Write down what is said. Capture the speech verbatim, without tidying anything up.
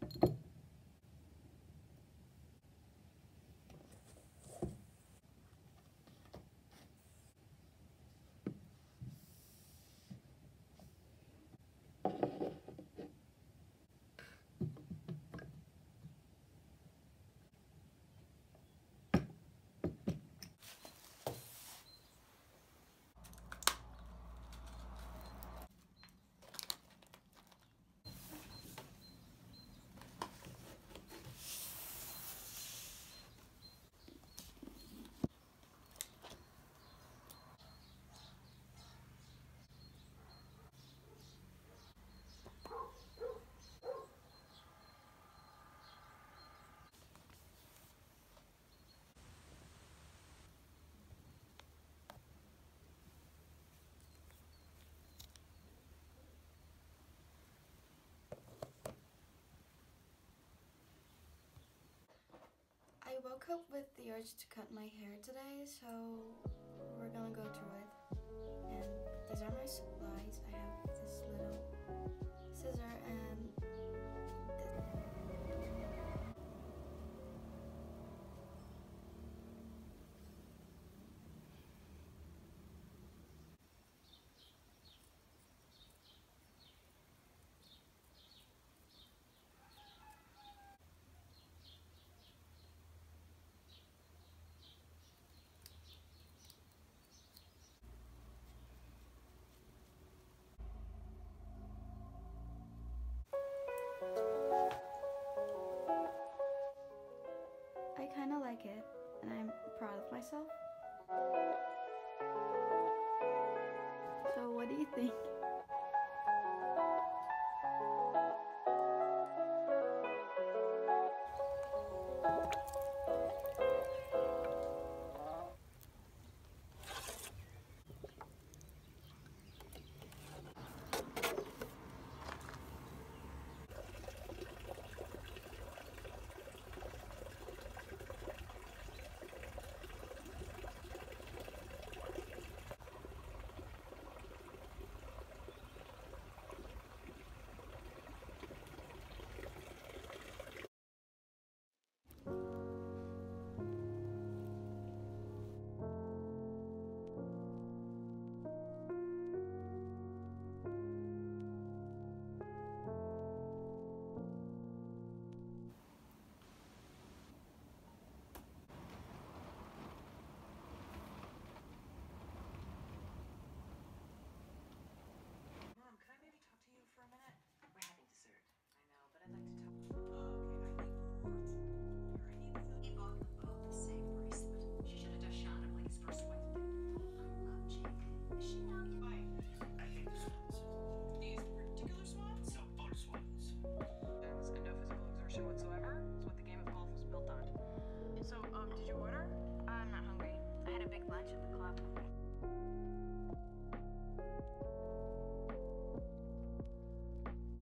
I woke up with the urge to cut my hair today, so we're gonna go through it. And these are my supplies. I have this little scissor and this. I kind of like it, and I'm proud of myself. So what do you think?